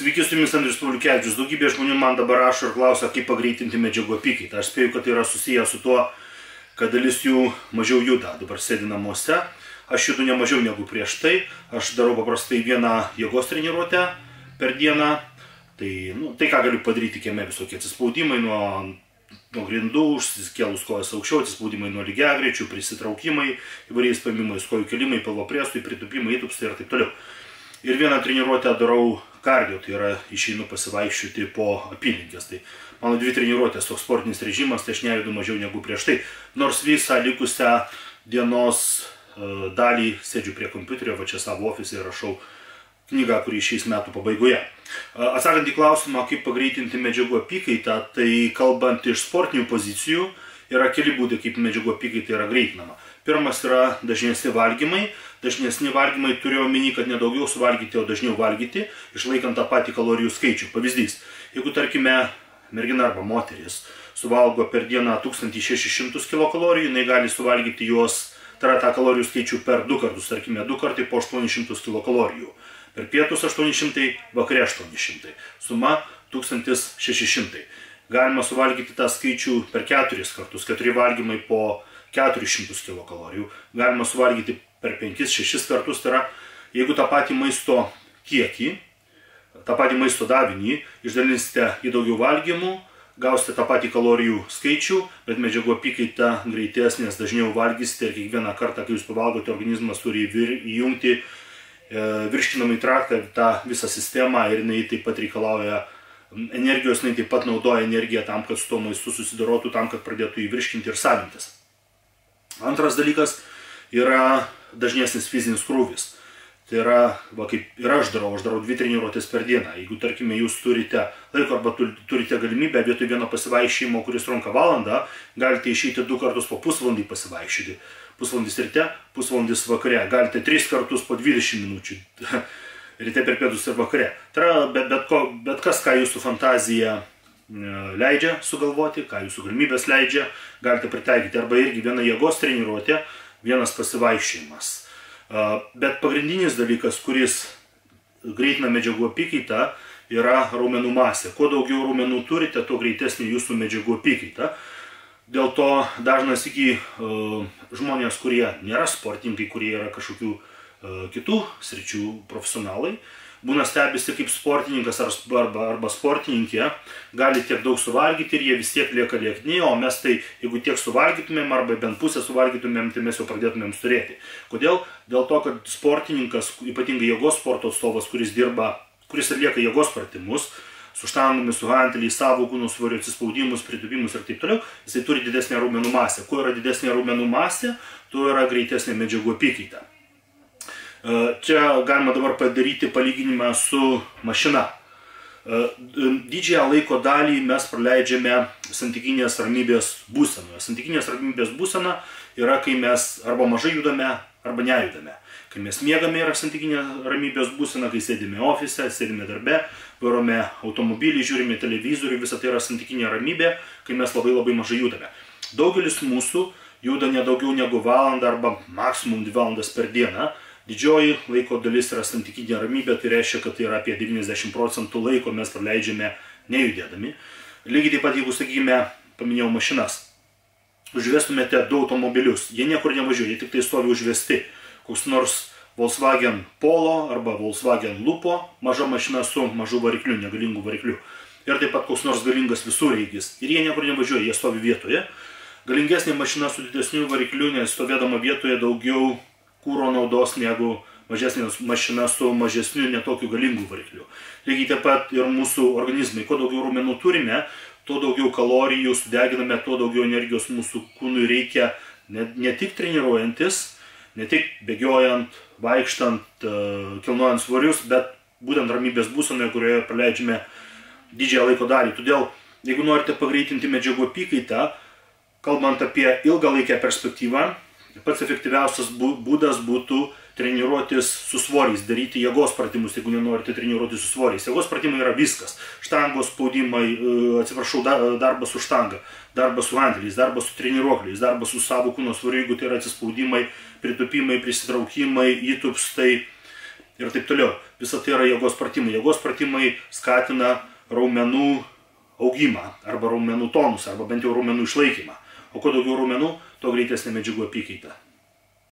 Sveiki, su jumis Andrius Pauliukevičius. Daugybė žmonių man dabar rašo ir klausia, kaip pagreitinti medžiagų apykaitą. Aš spėju, kad tai yra susiję su tuo, kad dalis jų mažiau juda. Dabar sėdi namuose. Aš judu ne mažiau negu prieš tai. Aš darau paprastai vieną jėgos treniruotę per dieną. Tai ką galiu padaryti kieme, visokie atsispaudimai nuo grindų, užsikėlus kojas aukščiau, atsispaudimai nuo lygiagrečių, prisitraukimai, įvairiais paėmimais, kojų kelimai, pilvo priestui, pritūpimai, įtūpstai ir taip toliau. Ir vieną treniruotę darau kardio, tai yra išeinu pasivaikščioti po apylinkės. Tai mano 2 treniruotės toks sportinis režimas, tai aš nejudu mažiau negu prieš tai. Nors visą likusią dienos dalį sėdžiu prie kompiuterio, va čia savo ofise ir rašau knygą, kurį šiais metų pabaigoje. Atsakant į klausimą, kaip pagreitinti medžiagų apykaitą, tai kalbant iš sportinių pozicijų, yra keli būdai, kaip medžiagų apykaita yra greitinama. Pirmas yra dažnesni valgymai. Dažnesni valgymai turiu omeny, kad ne daugiau suvalgyti, o dažniau valgyti, išlaikant tą patį kalorijų skaičių. Pavyzdys, jeigu tarkime mergina arba moteris suvalgo per dieną 1600 kilokalorijų, jinai gali suvalgyti juos, tai yra tą kalorijų skaičių per 2 kartus, tarkime 2 kartai po 800 kilokalorijų. Per pietus 800, vakare 800. Suma 1600. Galima suvalgyti tą skaičių per 4 kartus, 4 valgymai po 400 kilokalorijų. Galima suvalgyti per 5-6 kartus, tai yra, jeigu tą patį maisto kiekį, tą patį maisto davinį išdalinsite į daugiau valgymų, gausite tą patį kalorijų skaičių, bet medžiagų apykaita greitesnės, dažniau valgysite ir kiekvieną kartą, kai jūs pavalgote, organizmas turi įjungti virškinamąjį traktą, tą visą sistemą ir jinai taip pat reikalauja energijos, jinai taip pat naudoja energiją tam, kad su to maistu susidorotų, tam, kad pradėtų įvirškinti ir savintis. Antras dalykas yra dažnesnis fizinis krūvis. Tai yra, kaip ir aš darau 2 treniruotės per dieną. Jeigu, tarkime, jūs turite laiko arba turite galimybę vietoj vieno pasivaikščiojimo, kuris trunka valandą, galite išeiti 2 kartus po pusvalandį pasivaikščioti. Pusvalandis ryte, pusvalandis vakare. Galite 3 kartus po 20 minučių. Ryte per pietus ir vakare. Tai yra bet kas, ką jūsų fantazija leidžia sugalvoti, ką jūsų galimybės leidžia, galite pritaikyti. Arba irgi viena jėgos treniruotė, vienas pasivaikščiojimas. Bet pagrindinis dalykas, kuris greitina medžiagų apykaitą, yra raumenų masė. Kuo daugiau raumenų turite, tuo greitesnė jūsų medžiagų apykaita. Dėl to dažnas žmonės, kurie nėra sportininkai, kurie yra kažkokių kitų sričių profesionalai, būna stebisi kaip sportininkas arba sportininkė, gali tiek daug suvalgyti ir jie vis tiek lieka liekni, o mes tai, jeigu tiek suvalgytumėm arba bent pusę suvalgytumėm, tai mes jau pradėtumėm turėti. Kodėl? Dėl to, kad sportininkas, ypatingai jėgos sporto atstovas, kuris atlieka jėgos pratimus, su štangomis, su hanteliais, savo kūno svorio atsispaudimus, pritūpimus ir taip toliau, jisai turi didesnę raumenų masę. Kuo yra didesnė raumenų masė, tuo yra greitesnė medžiagų apykaita. Čia galima dabar padaryti palyginimą su mašina. Didžiąją laiko dalį mes praleidžiame santykinės ramybės būsenoje. Santykinės ramybės būsena yra, kai mes arba mažai judame, arba nejudame. Kai mes miegame, yra santykinė ramybės būsena, kai sėdime ofise, sėdime darbe, vairome automobilį, žiūrime televizorių, visa tai yra santykinė ramybė, kai mes labai mažai judame. Daugelis mūsų juda ne daugiau negu valandą arba maksimum 2 valandas per dieną. Didžioji laiko dalis yra santykinė ramybė, tai reiškia, kad tai yra apie 90% laiko mes praleidžiame nejudėdami. Lygiai taip pat, jeigu, sakykime, paminėjau mašinas, užvestumėte 2 automobilius, jie niekur nevažiuoja, jie tik tai stovi užvesti. Koks nors Volkswagen Polo arba Volkswagen Lupo, maža mašina su mažu varikliu, negalingu varikliu. Ir taip pat koks nors galingas visureigis. Ir jie niekur nevažiuoja, jie stovi vietoje. Galingesnė mašina su didesniu varikliu, nes stovėdama vietoje daugiau kūro naudos negu mažesnė mašina su mažesniu, netokiu galingu varikliu. Lygiai taip pat ir mūsų organizmai. Kuo daugiau raumenų turime, tuo daugiau kalorijų sudeginame, tuo daugiau energijos mūsų kūnui reikia ne tik treniruojantis, ne tik bėgiojant, vaikštant, kilnojant svorius, bet būtent ramybės būsenoje, kurioje praleidžiame didžiąją laiko dalį. Todėl, jeigu norite pagreitinti medžiagų apykaitą, kalbant apie ilgalaikę perspektyvą, pats efektyviausias būdas būtų treniruotis su svoriais, daryti jėgos pratimus, jeigu nenorite treniruotis su svoriais. Jėgos pratimai yra viskas. Štangos spaudimai, darbas su štanga, darbas su hanteliais, darbas su treniruokliais, darbas su savo kūno svoriu, jeigu tai yra atsispaudimai, pritūpimai, prisitraukimai, įtūpstai, ir taip toliau. Visa tai yra jėgos pratimai. Jėgos pratimai skatina raumenų augimą, arba raumenų tonusą, arba bent jau raumenų išlaikymą. O kuo daugiau raumenų, tuo greitesnė medžiagų apykaita.